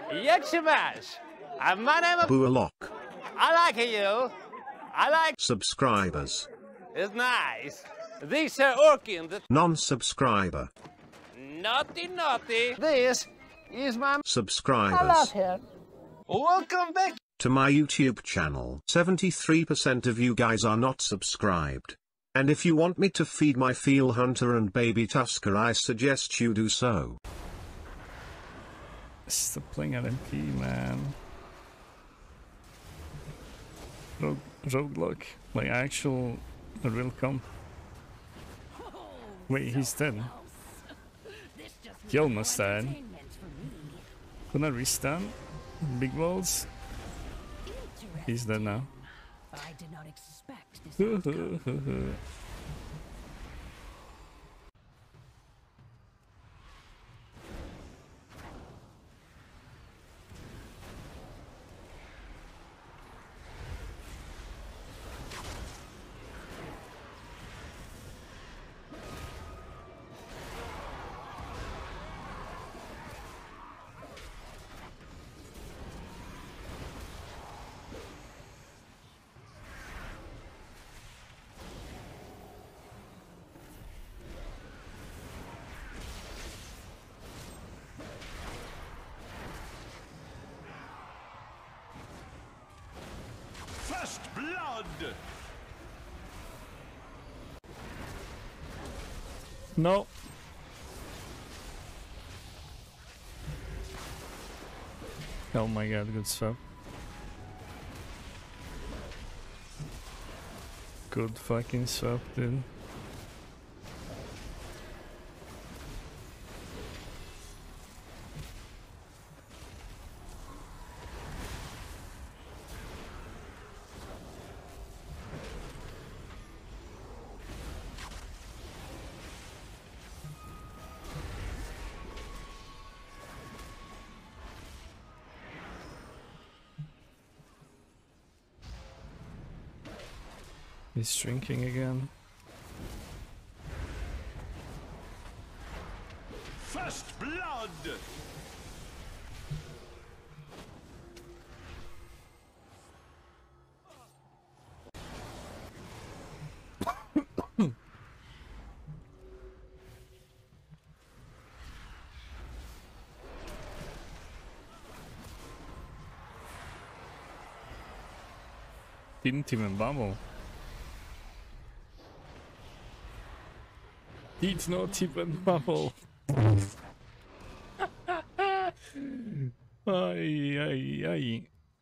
Yakshimash. My name is Bualok. I like you. I like Subscribers. it's nice. These are working. Non-subscriber. Naughty, naughty. This is my Subscribers. I love him. Welcome back. To my YouTube channel. 73% of you guys are not subscribed. And if you want me to feed my Feel Hunter and Baby Tusker, I suggest you do so. Stop playing LMP, man. Roguelike, like actual real comp. Wait, he's dead. He almost died. Can I restun? Big balls. He's dead now. I did not expect this. First blood! No. Oh my god, good stuff. Good fucking stuff, dude. He's drinking again. First blood! Didn't even bubble. Did not even bubble. Ay, ay, ay.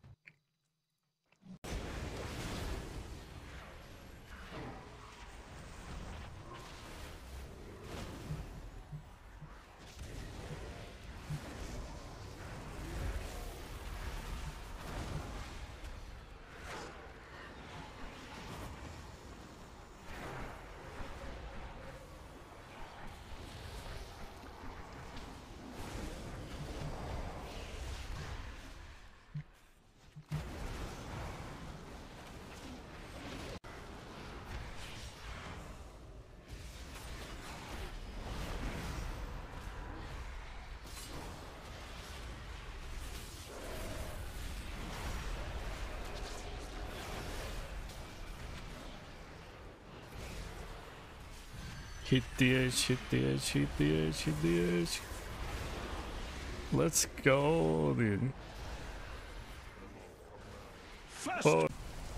Hit the edge, hit the edge, hit the edge, hit the edge. Let's go, dude. First Oh.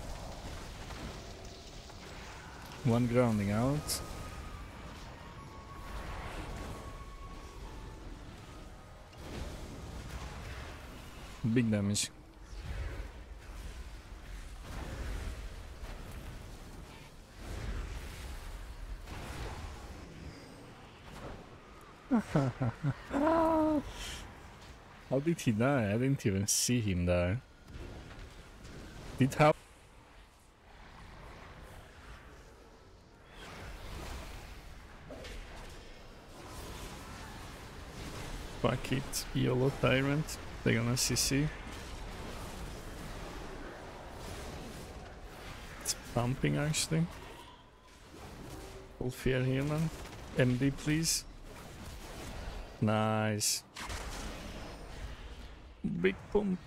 One grounding out. Big damage. How did he die? I didn't even see him die. Did how? Fuck it, YOLO Tyrant. They're gonna CC. It's pumping actually. Full fear here, man. MD, please. Nice. big pump.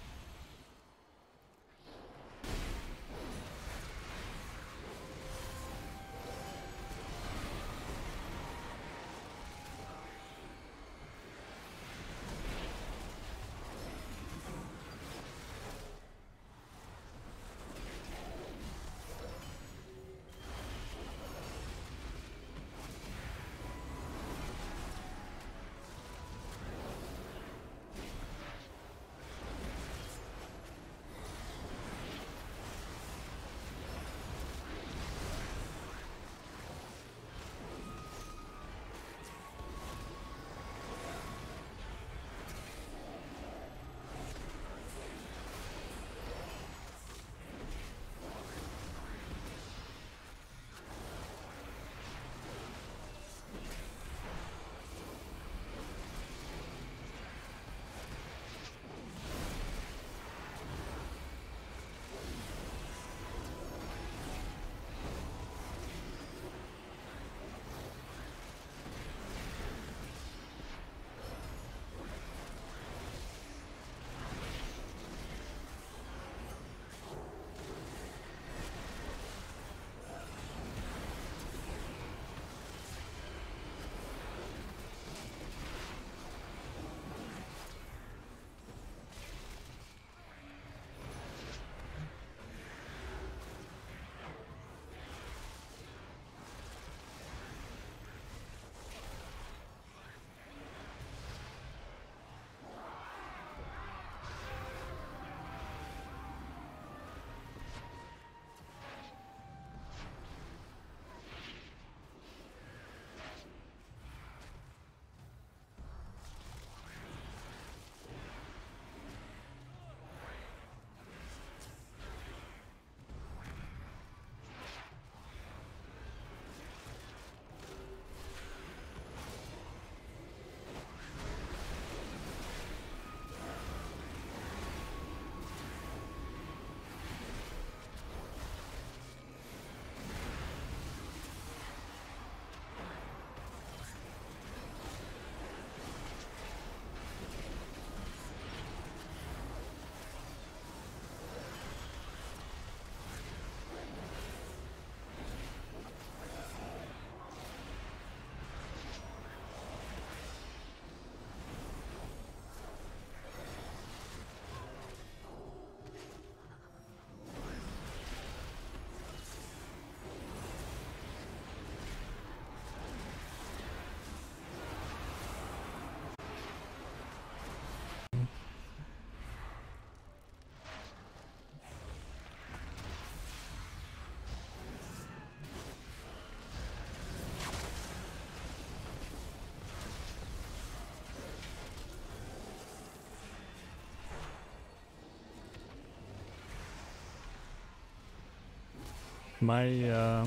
My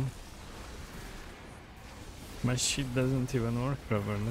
my shit doesn't even work properly.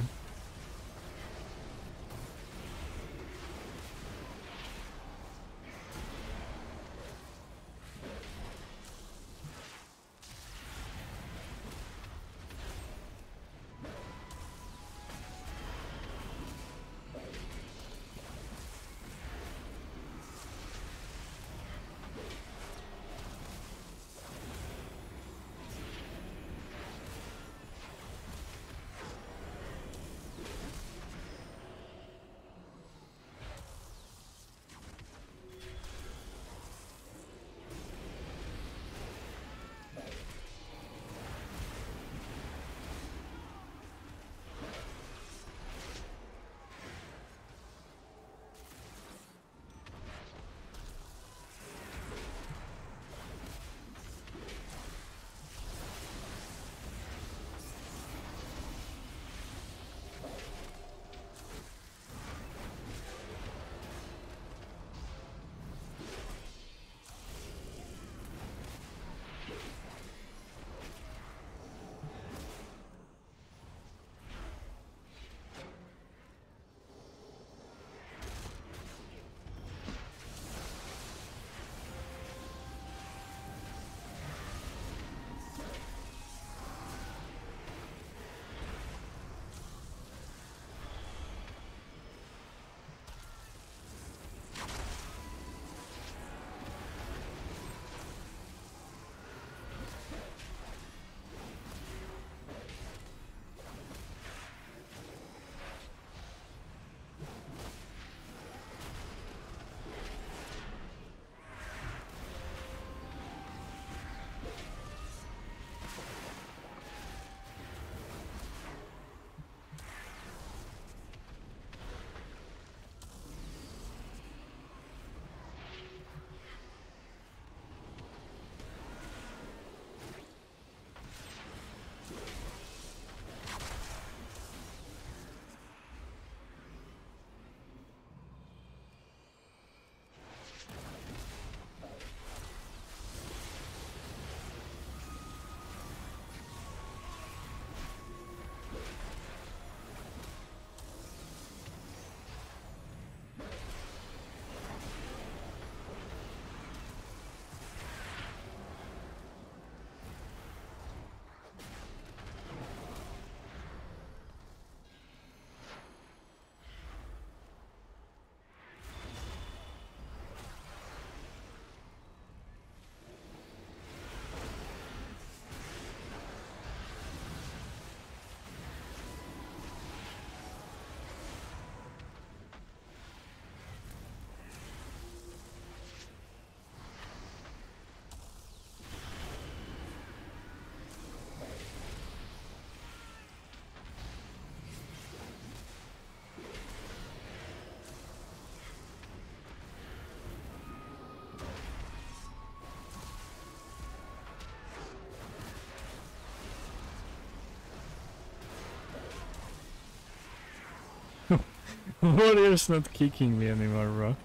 Warrior's not kicking me anymore, bro.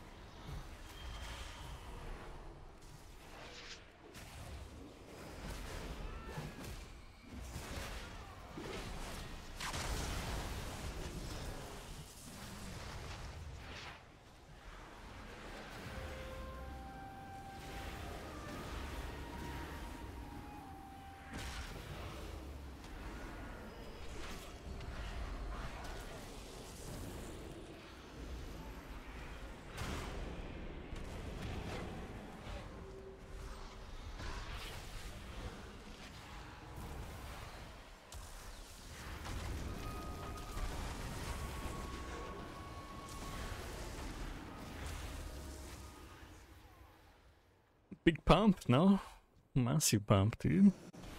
Big pump, no? Massive pump, dude.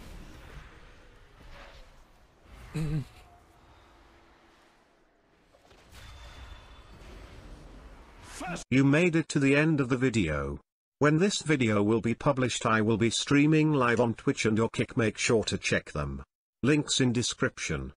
You made it to the end of the video. When this video will be published, I will be streaming live on Twitch and your Kick. Make sure to check them. Links in description.